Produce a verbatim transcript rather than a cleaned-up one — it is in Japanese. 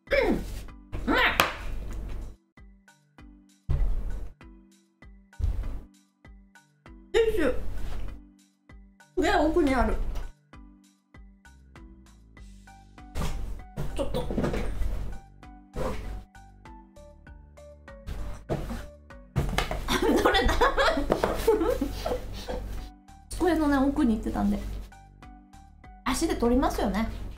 うん、ティッシュで奥にある。ちょっと取れた机のね奥に行ってたんで足で取りますよね。